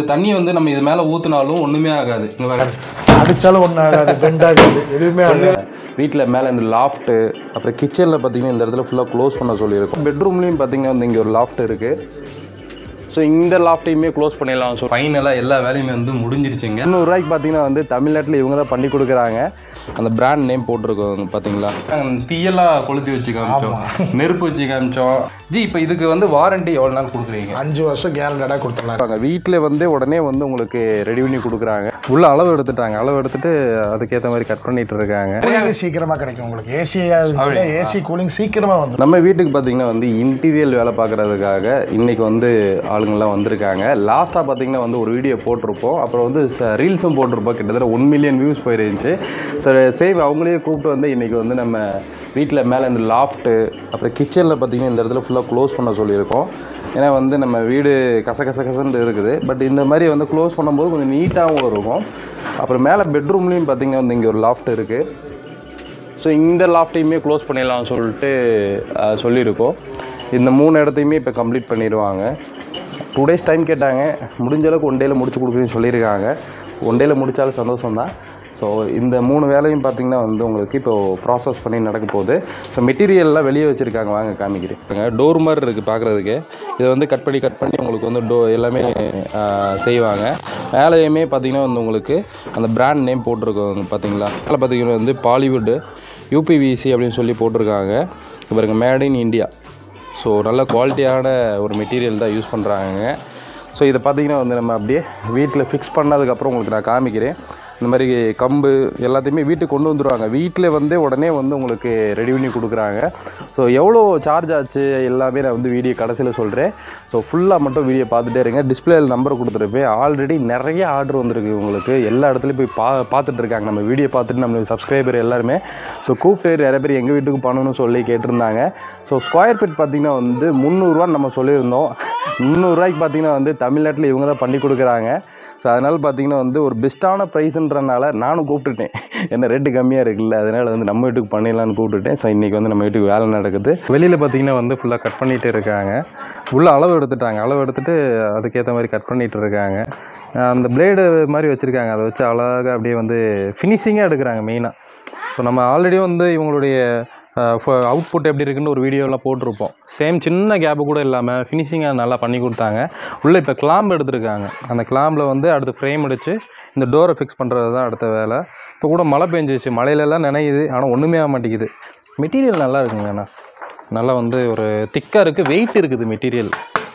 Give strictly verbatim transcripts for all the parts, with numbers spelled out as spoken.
தண்ணி வந்து நம்ம இது மேலே ஊற்றினாலும் ஒன்றுமே ஆகாது. இங்கே வேறு அடித்தாலும் ஒன்றும் ஆகாது, பெண்ட் ஆகாது, எதுவுமே ஆகாது. வீட்டில் மேலே இந்த லாஃப்ட்டு, அப்புறம் கிச்சனில் பார்த்தீங்கன்னா இந்த இடத்துல ஃபுல்லாக க்ளோஸ் பண்ண சொல்லியிருக்கோம். பெட்ரூம்லேயும் பார்த்தீங்கன்னா வந்து இங்கே ஒரு லாஃப்ட் இருக்குது. ஸோ இந்த லாஃப்ட்டையுமே க்ளோஸ் பண்ணிடலாம். ஸோ ஃபைனலாக எல்லா வேலையுமே வந்து முடிஞ்சிருச்சுங்க. முந்நூறுரூவாய்க்கு பார்த்தீங்கன்னா வந்து தமிழ்நாட்டில் இவங்க தான் பண்ணி கொடுக்குறாங்க. அந்த பிராண்ட் நேம் போட்டிருக்கோங்க பார்த்தீங்களா. தீயெல்லாம் கொளுத்தி வச்சு காமிச்சோம், நெருப்பு வச்சு காமிச்சோம். ஜி இப்போ இதுக்கு வந்து வாரண்டி எவ்வளோ நாள் கொடுக்குறீங்க? அஞ்சு வருஷம் கேரண்டடாக கொடுத்துருவாங்க. வீட்டில் வந்து உடனே வந்து உங்களுக்கு ரெடி பண்ணி கொடுக்குறாங்க. உள்ள அளவு எடுத்துட்டாங்க, அளவு எடுத்துட்டு அதுக்கேற்ற மாதிரி கட் பண்ணிட்டு இருக்காங்க. சீக்கிரமாக கிடைக்கும் உங்களுக்கு. ஏசி ஏசி கூலிங் சீக்கிரமாக வந்து நம்ம வீட்டுக்கு பார்த்தீங்கன்னா வந்து இன்டீரியல் வேலை பார்க்குறதுக்காக இன்னைக்கு வந்து ஆளுங்கள்லாம் வந்திருக்காங்க. லாஸ்ட்டாக பார்த்தீங்கன்னா வந்து ஒரு வீடியோ போட்டிருப்போம், அப்புறம் வந்து ரீல்ஸும் போட்டிருப்போம். கிட்டத்தட்ட ஒன் மில்லியன் வியூஸ் போயிருந்துச்சு. ஸோ சேவ் அவங்களே கூப்பிட்டு வந்து இன்றைக்கி வந்து நம்ம வீட்டில் மேலே இந்த லாஃப்ட்டு, அப்புறம் கிச்சனில் பார்த்திங்கன்னா இந்த இடத்துல ஃபுல்லாக க்ளோஸ் பண்ண சொல்லியிருக்கோம். ஏன்னா வந்து நம்ம வீடு கச கச கசன்னு இருக்குது. பட் இந்த மாதிரி வந்து க்ளோஸ் பண்ணும்போது கொஞ்சம் நீட்டாகவும் இருக்கும். அப்புறம் மேலே பெட்ரூம்லேயும் பார்த்திங்கன்னா வந்து இங்கே ஒரு லாஃப்ட் இருக்குது. ஸோ இந்த லாஃப்ட்டையுமே க்ளோஸ் பண்ணிடலாம் சொல்லிட்டு சொல்லியிருக்கோம். இந்த மூணு இடத்தையுமே இப்போ கம்ப்ளீட் பண்ணிடுவாங்க. டூ டேஸ் டைம் கேட்டாங்க, முடிஞ்ச அளவுக்கு ஒன் டேயில் முடிச்சு கொடுக்குறேன்னு சொல்லியிருக்காங்க. ஒன் டேயில் முடித்தாலும் சந்தோஷம்தான். ஸோ இந்த மூணு வேலையும் பார்த்திங்கன்னா வந்து உங்களுக்கு இப்போது ப்ராசஸ் பண்ணி நடக்க போகுது. ஸோ மெட்டீரியல்லாம் வெளியே வச்சுருக்காங்க, வாங்க காமிக்கிறேன். டோர் மாதிரி இருக்குது பார்க்குறதுக்கு. இதை வந்து கட் பண்ணி கட் பண்ணி உங்களுக்கு வந்து டோ எல்லாமே செய்வாங்க. மேலேயுமே பார்த்திங்கன்னா வந்து உங்களுக்கு அந்த பிராண்ட் நேம் போட்டிருக்கோங்க பார்த்தீங்களா. அதில் பார்த்திங்கன்னா வந்து பாலிவுட்டு யூபிவிசி அப்படின்னு சொல்லி போட்டிருக்காங்க. இப்போ பாருங்க, மேட் இன் இந்தியா. ஸோ நல்ல குவாலிட்டியான ஒரு மெட்டீரியல் தான் யூஸ் பண்ணுறாங்க. ஸோ இதை பார்த்திங்கன்னா வந்து நம்ம அப்படியே வீட்டில் ஃபிக்ஸ் பண்ணதுக்கப்புறம் உங்களுக்கு நான் காமிக்கிறேன். இந்த மாதிரி கம்பு எல்லாத்தையுமே வீட்டுக்கு கொண்டு வந்துடுவாங்க. வீட்டில் வந்து உடனே வந்து உங்களுக்கு ரெடி பண்ணி கொடுக்குறாங்க. ஸோ எவ்வளோ சார்ஜ் ஆச்சு எல்லாமே நான் வந்து வீடியோ கடைசியில் சொல்கிறேன். ஸோ ஃபுல்லாக மட்டும் வீடியோ பார்த்துட்டே இருங்க. டிஸ்பிளேயில் நம்பர் கொடுத்துருப்பேன். ஆல்ரெடி நிறைய ஆர்டர் வந்திருக்கு உங்களுக்கு. எல்லா இடத்துலையும் போய் பா பார்த்துட்டு இருக்காங்க நம்ம வீடியோ பார்த்துட்டு நம்மளுக்கு சப்ஸ்கிரைபர் எல்லாருமே. ஸோ கூப்பிட்டு நிறைய பேர் எங்கள் வீட்டுக்கு பண்ணணும்னு சொல்லி கேட்டிருந்தாங்க. ஸோ ஸ்கொயர் ஃபீட் பார்த்திங்கன்னா வந்து முந்நூறுரூவான்னு நம்ம சொல்லியிருந்தோம். முந்நூறுரூவாய்க்கு பார்த்திங்கன்னா வந்து தமிழ்நாட்டில் இவங்க தான் பண்ணி கொடுக்குறாங்க. ஸோ அதனால் பார்த்திங்கன்னா வந்து ஒரு பெஸ்ட்டான ப்ரைஸுன்றனால நானும் கூப்பிட்டுட்டேன். ஏன்னா ரேட்டு கம்மியாக இருக்குல்ல, அதனால் வந்து நம்ம வீட்டுக்கு பண்ணிடலான்னு கூப்பிட்டுட்டேன். ஸோ இன்றைக்கி வந்து நம்ம வீட்டுக்கு வேலை நடக்குது. வெளியில் பார்த்திங்கன்னா வந்து ஃபுல்லாக கட் பண்ணிகிட்டு இருக்காங்க. உள்ளே அளவு எடுத்துட்டாங்க, அளவு எடுத்துகிட்டு அதுக்கேற்ற மாதிரி கட் பண்ணிகிட்டு இருக்காங்க. அந்த பிளேடு மாதிரி வச்சுருக்காங்க, அதை வச்சு அழகாக அப்படியே வந்து ஃபினிஷிங்காக எடுக்கிறாங்க மெயினாக. ஸோ நம்ம ஆல்ரெடி வந்து இவங்களுடைய அவுட்புட் எப்படி இருக்குன்னு ஒரு வீடியோலாம் போட்டிருப்போம். சேம் சின்ன கேப்பு கூட இல்லாமல் ஃபினிஷிங்காக நல்லா பண்ணி கொடுத்தாங்க. உள்ளே இப்போ கிளாம்ப் எடுத்துருக்காங்க. அந்த கிளாம்பில் வந்து அடுத்து ஃப்ரேம் அடித்து இந்த டோரை ஃபிக்ஸ் பண்ணுறது தான் அடுத்த வேலை. இப்போ கூட மழை பெஞ்சிச்சு, மழையிலலாம் நினையுது, ஆனால் ஒன்றுமே ஆக மாட்டேங்குது. மெட்டீரியல் நல்லா இருக்குங்க. அண்ணா நல்லா வந்து ஒரு திக்காக இருக்குது, வெயிட் இருக்குது மெட்டீரியல்.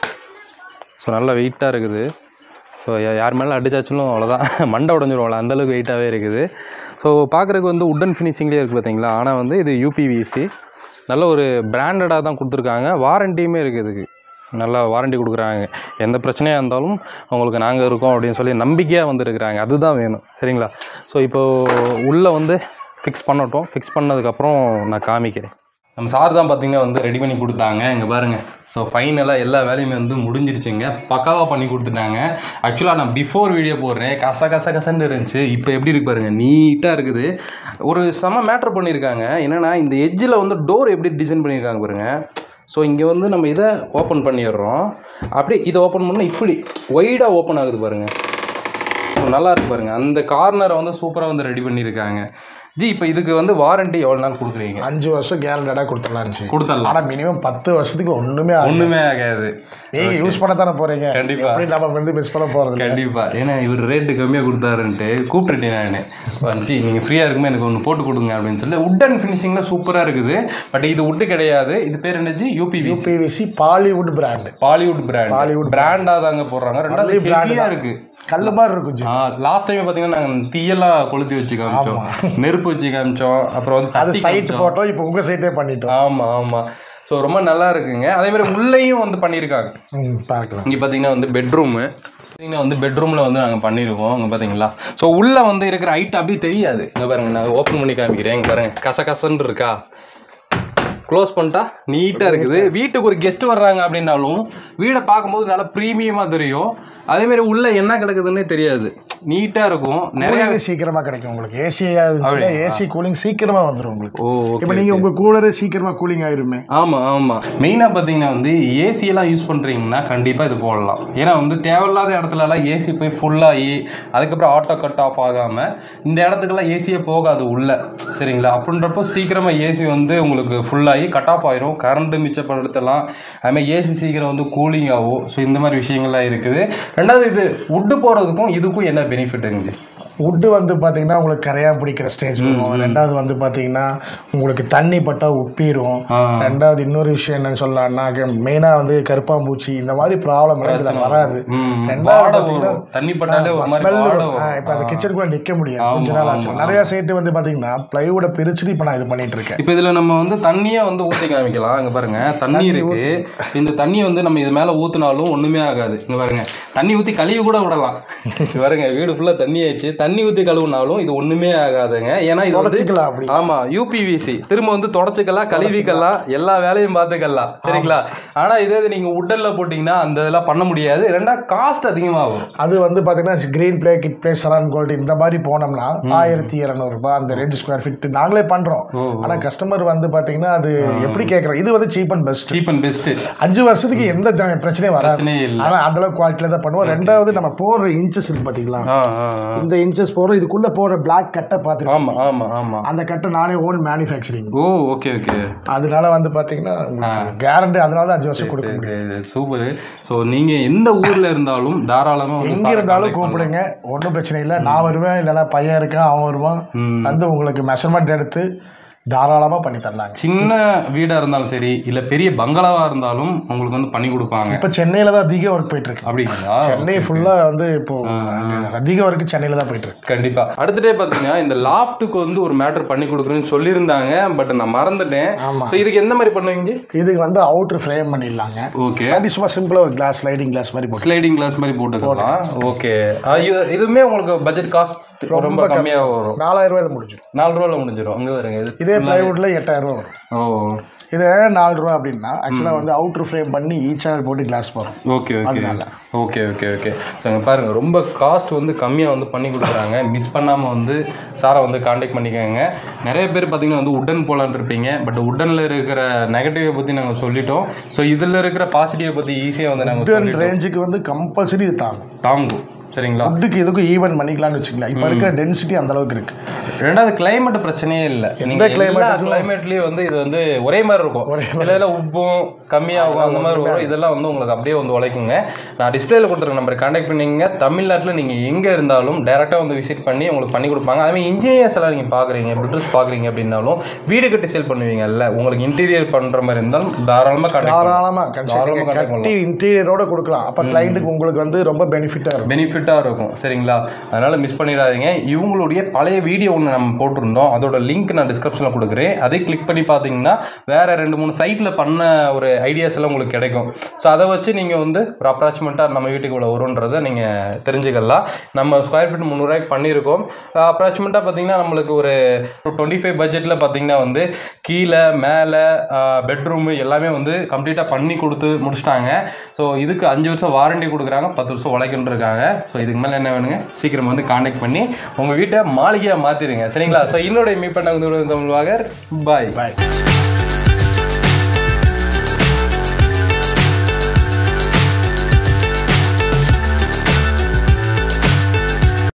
ஸோ நல்லா வெயிட்டாக இருக்குது. ஸோ யார் மேலே அடிச்சாச்சும் அவ்வளோதான், மண்டை உடஞ்சிருவோம்ல, அந்தளவுக்கு வெயிட்டாகவே இருக்குது. ஸோ பார்க்குறதுக்கு வந்து உட்டன் ஃபினிஷிங்லேயே இருக்குது பார்த்தீங்களா. ஆனால் வந்து இது யூபிவிசி நல்ல ஒரு பிராண்டடாக தான் கொடுத்துருக்காங்க. வாரண்டியுமே இருக்குது, இதுக்கு நல்லா வாரண்டி கொடுக்குறாங்க. எந்த பிரச்சனையாக இருந்தாலும் உங்களுக்கு நாங்கள் இருக்கோம் அப்படின்னு சொல்லி நம்பிக்கையாக வந்துருக்குறாங்க. அதுதான் வேணும், சரிங்களா. ஸோ இப்போது உள்ளே வந்து ஃபிக்ஸ் பண்ணட்டும். ஃபிக்ஸ் பண்ணதுக்கப்புறம் நான் காமிக்கிறேன். நம்ம சார் தான் பார்த்திங்கன்னா வந்து ரெடி பண்ணி கொடுத்தாங்க. இங்கே பாருங்கள். ஸோ ஃபைனலாக எல்லா வேலையுமே வந்து முடிஞ்சிருச்சுங்க. பக்காவாக பண்ணி கொடுத்துட்டாங்க. ஆக்சுவலாக நான் பிஃபோர் வீடியோ போடுறேன், கச கச கசன்னு இருந்துச்சு. இப்போ எப்படி இருக்கு பாருங்கள், நீட்டாக இருக்குது. ஒரு செம மேட்ரு பண்ணியிருக்காங்க. என்னென்னா இந்த எட்ஜில் வந்து டோர் எப்படி டிசைன் பண்ணியிருக்காங்க பாருங்கள். ஸோ இங்கே வந்து நம்ம இதை ஓப்பன் பண்ணிடுறோம். அப்படியே இதை ஓப்பன் பண்ணால் இப்படி ஒய்டாக ஓப்பன் ஆகுது பாருங்கள். ஸோ நல்லா இருக்கு பாருங்கள். அந்த கார்னரை வந்து சூப்பராக வந்து ரெடி பண்ணியிருக்காங்க. ஜி இப்போ இதுக்கு வந்து வாரண்டி எவ்வளோ நாள் கொடுக்குறீங்க? அஞ்சு வருஷம் கேரண்டடாக கொடுத்துடலாம். கொடுத்துடலாம். ஆனால் மினிமம் பத்து வருஷத்துக்கு ஒன்றுமே ஒன்றுமே ஆகாது. நீங்கள் யூஸ் பண்ண தானே போகிறீங்க. கண்டிப்பாக அப்படி நம்ம வந்து மிஸ் பண்ண போகிறது. கண்டிப்பாக. ஏன்னா இவர் ரேட்டு கம்மியாக கொடுத்தாருன்ட்டு கூப்பிட்டுட்டேன் நான். ஜி நீங்கள் ஃப்ரீயாக இருக்குமே எனக்கு ஒன்று போட்டு கொடுங்க அப்படின்னு சொல்லி. உட்டன் ஃபினிஷிங்கில் சூப்பராக இருக்குது. பட் இது உட்டு கிடையாது. இது பேர் என்ன ji? UPV UPVC Bollywood brand. Bollywood brand. Bollywood பிராண்டாக தாங்க போடுறாங்க. ரெண்டாவது பிராண்டாக இருக்குது. கல் மாதிரி இருக்கும். லாஸ்ட் டைம் பார்த்தீங்கன்னா நாங்கள் தீயெல்லாம் கொளுத்தி வச்சு காமிச்சோம், நெருப்பு வச்சு காமிச்சோம். அப்புறம் வந்து அது சைட் போட்டோம். இப்போ உங்கள் சைட்டே பண்ணிட்டோம். ஆமாம் ஆமாம். ஸோ ரொம்ப நல்லா இருக்குங்க. அதே மாதிரி உள்ளேயும் வந்து பண்ணியிருக்காங்க. பார்க்கலாம். இங்கே பார்த்தீங்கன்னா வந்து பெட்ரூமு பார்த்தீங்கன்னா வந்து பெட்ரூமில் வந்து நாங்கள் பண்ணியிருக்கோம். இங்கே பார்த்தீங்களா. ஸோ உள்ளே வந்து இருக்கிற ஐட்டம் அப்படியே தெரியாது. இங்கே பாருங்கள், நான் ஓப்பன் பண்ணி காமிக்கிறேன். இங்கே பாருங்கள், கச கசன்னு இருக்கா. க்ளோஸ் பண்ணிட்டா நீட்டாக இருக்குது. வீட்டுக்கு ஒரு கெஸ்ட் வர்றாங்க அப்படின்னாலும் வீடை பார்க்கும்போது நல்லா ப்ரீமியமாக தெரியும். அதேமாரி உள்ள என்ன கிடக்குதுன்னே தெரியாது, நீட்டாக இருக்கும். நிறைய சீக்கிரமாக கிடைக்கும் உங்களுக்கு. ஏசியா ஏசி கூலிங் சீக்கிரமாக வந்துடும் உங்களுக்கு. ஓ இப்போ நீங்கள் உங்கள் கூலரு சீக்கிரமாக கூலிங் ஆயிருமே. ஆமாம் ஆமாம். மெயினாக பார்த்தீங்கன்னா வந்து ஏசியெல்லாம் யூஸ் பண்ணுறீங்கன்னா கண்டிப்பாக இது போடலாம். ஏன்னா வந்து தேவையில்லாத இடத்துலலாம் ஏசி போய் ஃபுல்லாகி அதுக்கப்புறம் ஆட்டோ கட் ஆஃப் ஆகாமல் இந்த இடத்துக்கெல்லாம் ஏசியே போகாது உள்ள, சரிங்களா? அப்படின்றப்போ சீக்கிரமாக ஏசி வந்து உங்களுக்கு ஃபுல்லாகி கட் ஆஃப் ஆயிரும், கரண்ட்டு மிச்சப்படுத்தலாம். அதுமாதிரி ஏசி சீக்கிரம் வந்து கூலிங் ஆகும். ஸோ இந்த மாதிரி விஷயங்கள்லாம் இருக்குது. ரெண்டாவது இது வுட்டு போகிறதுக்கும் இதுக்கும் என்ன பெனிஃபிட்டுங்க? வுட்டு வந்து பார்த்தீங்கன்னா உங்களுக்கு கரையாக பிடிக்கிற ஸ்டேஜ் வரும். ரெண்டாவது வந்து பார்த்தீங்கன்னா உங்களுக்கு தண்ணி பட்டா உப்பிரும். ரெண்டாவது இன்னொரு விஷயம் என்னன்னு சொல்லலாம்னா மெயினாக வந்து கருப்பாம்பூச்சி இந்த மாதிரி ப்ராப்ளம் இதில் வராது. ரெண்டாவது பார்த்தீங்கன்னா தண்ணி பட்டாலே ஸ்மெல் வரும். இப்போ அந்த கிச்சனுக்குள்ள நிற்க முடியாது கொஞ்ச நாள் ஆச்சு. நிறைய சைட்டு வந்து பார்த்தீங்கன்னா பிளைவுட பிரிச்சுட்டு இப்போ நான் இது பண்ணிட்டு இருக்கேன். இப்போ இதில் நம்ம வந்து தண்ணியை வந்து ஊற்றி காமிக்கலாம். இங்கே பாருங்க தண்ணி இருக்கு. இந்த தண்ணி வந்து நம்ம இது மேலே ஊற்றினாலும் ஒன்றுமே ஆகாது. இங்கே பாருங்க தண்ணி ஊற்றி கழுவி கூட விடலாம். பாருங்க வீடு ஃபுல்லாக தண்ணி ஆயிடுச்சு. தண்ணி ஊற்றி கழுவுனாலும் இது ஒண்ணுமே ஆகாதுங்க. ஏன்னா இது தொடச்சிக்கலாம். அப்படி ஆமா யூபிவிசி திரும்ப வந்து தொடச்சிக்கலாம், கழுவிக்கலாம், எல்லா வேலையும் பார்த்துக்கலாம், சரிங்களா? ஆனா இதே நீங்க உட்டன்ல போட்டீங்கன்னா அந்த இதெல்லாம் பண்ண முடியாது. ரெண்டா காஸ்ட் அதிகமாகும். அது வந்து பாத்தீங்கன்னா கிரீன் பிளே, கிட் பிளே, சலான் கோல்டு இந்த மாதிரி போனோம்னா ஆயிரத்தி இருநூறு ரூபாய் அந்த ரேஞ்ச் ஸ்கொயர் ஃபீட் நாங்களே பண்றோம். ஆனா கஸ்டமர் வந்து பாத்தீங்கன்னா அது எப்படி கேட்கறோம், இது வந்து cheap and best. Cheap and best. அஞ்சு வருஷத்துக்கு எந்த பிரச்சனையும் வராது. ஆனா அந்த அளவுக்கு குவாலிட்டியில தான் பண்ணுவோம். ரெண்டாவது நம்ம போடுற இன்ச்சஸ் இருக்கு பாத்தீங்களா, இந்த இன்ச்சஸ் போற இதுக்குள்ள போற பிளாக் கட்டை பாத்துட்டு ஆமா ஆமா ஆமா அந்த கட்டை நானே own manufacturing. Oh okay okay. அதனால வந்து பாத்தீங்கன்னா கேரண்டி, அதனால தான் அஞ்சு வருஷம் கொடுக்க முடியும். சூப்பர். ஸோ நீங்க எந்த ஊர்ல இருந்தாலும் தாராளமா எங்க இருந்தாலும் கூப்பிடுங்க, ஒன்றும் பிரச்சனை இல்லை. நான் வருவேன், இல்லைன்னா பையன் இருக்கேன் அவன் வருவான், வந்து உங்களுக்கு மெஷர்மெண்ட் எடுத்து தாராளமாக பண்ணி தரலாம். சின்ன வீடாக இருந்தாலும் சரி, இல்லை பெரிய பங்களாவாக இருந்தாலும் உங்களுக்கு வந்து பண்ணி கொடுப்பாங்க. இப்போ சென்னையில் தான் அதிக ஒர்க் போயிட்டு இருக்கு. அப்படிங்களா? சென்னை ஃபுல்லாக வந்து இப்போ அதிக ஒர்க் சென்னையில் தான் போயிட்டு இருக்கு. கண்டிப்பாக. அடுத்ததே பார்த்தீங்கன்னா இந்த லாஃப்ட்டுக்கு வந்து ஒரு மேட்டர் பண்ணி கொடுக்குறேன்னு சொல்லியிருந்தாங்க, பட் நான் மறந்துட்டேன். ஸோ இதுக்கு எந்த மாதிரி பண்ணுவீங்க? இதுக்கு வந்து அவுட்ரு ஃப்ரேம் பண்ணிடலாங்க. ஓகே. அது சும்மா சிம்பிளாக ஒரு கிளாஸ், ஸ்லைடிங் கிளாஸ் மாதிரி போட்டு ஸ்லைடிங் கிளாஸ் மாதிரி போட்டுக்கலாம். ஓகே. இதுவுமே உங்களுக்கு பட்ஜெட் காஸ்ட் ரொம்ப கம்மியாக வரும். நாலாயிரம் ரூபாயில முடிஞ்சிடும். நாலு ரூபாயில முடிஞ்சிடும். அங்கே வருங்க. இதே பிளைவுட்ல எட்டாயிரம் ரூபா வரும். ஓ இது நாலு ரூபா அப்படின்னா ஆக்சுவலாக வந்து அவுட்ரு ஃப்ரேம் பண்ணி ஈச் சேனல் போட்டு கிளாஸ் போகிறோம். Okay okay okay okay okay. So இங்கே பாருங்கள் ரொம்ப காஸ்ட் வந்து கம்மியாக வந்து பண்ணி கொடுக்குறாங்க. மிஸ் பண்ணாமல் வந்து சாரை வந்து காண்டாக்ட் பண்ணிக்கோங்க. நிறைய பேர் பார்த்தீங்கன்னா வந்து உட்டன் போலான்னு இருப்பீங்க, பட் உட்டனில் இருக்கிற நெகட்டிவை பற்றி நாங்கள் சொல்லிட்டோம். ஸோ இதில் இருக்கிற பாசிட்டிவை பற்றி ஈஸியாக வந்து நாங்கள் உட்டன் ரேஞ்சுக்கு வந்து கம்பல்சரி இது தாங்கும் தாங்கும் சரிங்களா? உட்டுக்கு இதுக்கும் ஈவன் பண்ணிக்கலாம்னு வச்சுக்கலாம். இப்போ இருக்கிற டென்சிட்டி அந்த அளவுக்கு இருக்கு. ரெண்டாவது கிளைமேட் பிரச்சனையே இல்லை. எந்த கிளைமேட் கிளைமேட்லேயும் வந்து இது வந்து ஒரே மாதிரி இருக்கும். இதில் உப்பும் கம்மியாகும் அந்த மாதிரி வரும். இதெல்லாம் வந்து உங்களுக்கு அப்படியே வந்து உழைக்குங்க. நான் டிஸ்பிளேல கொடுத்துருக்க நம்பர் கான்டாக்ட் பண்ணிங்க. தமிழ்நாட்டில் நீங்கள் எங்கே இருந்தாலும் டேரெக்டாக வந்து விசிட் பண்ணி உங்களுக்கு பண்ணி கொடுப்பாங்க. அதுமாதிரி இன்ஜினியர்ஸ் எல்லாம் நீங்கள் பார்க்குறீங்க, பில்டர்ஸ் பார்க்குறீங்க அப்படின்னாலும் வீடு கட்டி சேல் பண்ணுவீங்கல்ல, உங்களுக்கு இன்டீரியர் பண்ணுற மாதிரி இருந்தாலும் தாராளமாக தாராளமாக தாராளமாக இன்டீரியரோட கொடுக்கலாம். அப்போ கிளைண்ட்டுக்கு உங்களுக்கு வந்து ரொம்ப பெனிஃபிட்டாக இருக்கும். பெனிஃபிட் இருக்கும் சரிங்களா? அதனால மிஸ் பண்ணிடாதீங்க. இவங்களுடைய பழைய வீடியோ ஒன்று நம்ம போட்டிருந்தோம், அதோட லிங்க் நான் டிஸ்கிரிப்ஷனில் கொடுக்குறேன். அதை கிளிக் பண்ணி பார்த்தீங்கன்னா வேற ரெண்டு மூணு சைட்டில் பண்ண ஒரு ஐடியாஸ் எல்லாம் உங்களுக்கு கிடைக்கும். ஸோ அதை வச்சு நீங்கள் வந்து ஒரு அப்ராக்சிமேட்டாக நம்ம வீட்டுக்கு இவ்வளோ வரும்ன்றதை நீங்கள் தெரிஞ்சுக்கலாம். நம்ம ஸ்கொயர் ஃபீட் முந்நூறுவாய்க்கு பண்ணியிருக்கோம். அப்ராக்சிமேட்டாக பார்த்தீங்கன்னா நம்மளுக்கு ஒரு டுவெண்ட்டி ஃபைவ் பட்ஜெட்டில் பார்த்தீங்கன்னா வந்து கீழே மேலே பெட்ரூமு எல்லாமே வந்து கம்ப்ளீட்டாக பண்ணி கொடுத்து முடிச்சிட்டாங்க. ஸோ இதுக்கு அஞ்சு வருஷம் வாரண்டி கொடுக்குறாங்க, பத்து வருஷம் உழைக்குன்னு இருக்காங்க. ஸோ இதுக்கு மேலே என்ன வேணுங்க, சீக்கிரம் வந்து கான்டாக்ட் பண்ணி உங்கள் வீட்டை மாளிகையாக மாற்றிடுங்க சரிங்களா? ஸோ என்னுடைய மீட் பண்ண தமிழ் வாகர். பாய் பாய்.